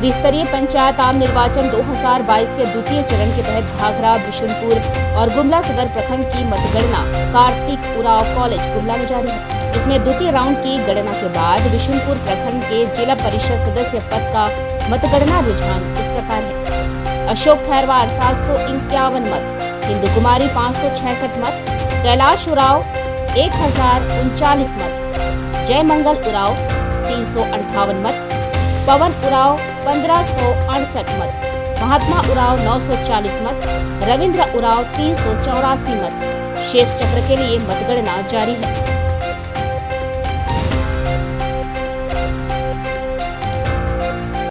त्रिस्तरीय पंचायत आम निर्वाचन 2022 के द्वितीय चरण के तहत घाघरा, बिशुनपुर और गुमला सदर प्रखंड की मतगणना कार्तिक उरांव कॉलेज गुमला में जारी है, जिसमें द्वितीय राउंड की गणना के बाद बिशुनपुर प्रखंड के जिला परिषद सदस्य पद का मतगणना रुझान इस प्रकार है। अशोक खैरवार 751 मत, हिंदू कुमारी 566 मत, कैलाश उरांव 1039 मत, जय मंगल उरांव 358 मत, पवन उरांव 1568 मत, महात्मा उरांव 940 मत, रविंद्र उरांव 384 मत। शेष चक्र के लिए मतगणना जारी है।